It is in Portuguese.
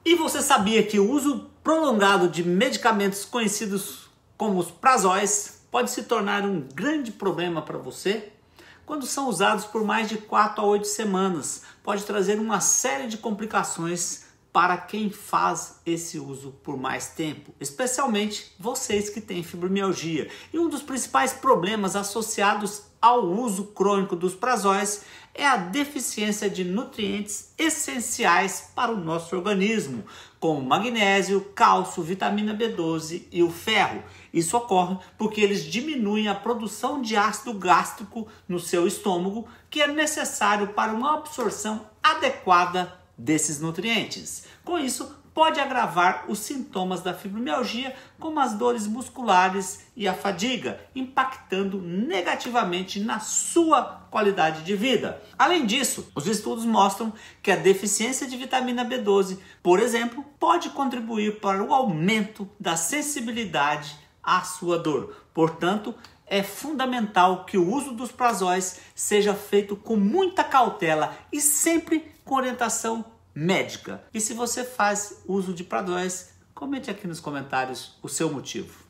E você sabia que o uso prolongado de medicamentos conhecidos como os prazóis pode se tornar um grande problema para você? Quando são usados por mais de 4 a 8 semanas, pode trazer uma série de complicações para quem faz esse uso por mais tempo, especialmente vocês que têm fibromialgia. E um dos principais problemas associados ao uso crônico dos prazóis é a deficiência de nutrientes essenciais para o nosso organismo, como magnésio, cálcio, vitamina B12 e o ferro. Isso ocorre porque eles diminuem a produção de ácido gástrico no seu estômago, que é necessário para uma absorção adequada desses nutrientes. Com isso, pode agravar os sintomas da fibromialgia, como as dores musculares e a fadiga, impactando negativamente na sua qualidade de vida. Além disso, os estudos mostram que a deficiência de vitamina B12, por exemplo, pode contribuir para o aumento da sensibilidade à sua dor. Portanto, é fundamental que o uso dos prazóis seja feito com muita cautela e sempre com orientação médica. E se você faz uso de prazóis, comente aqui nos comentários o seu motivo.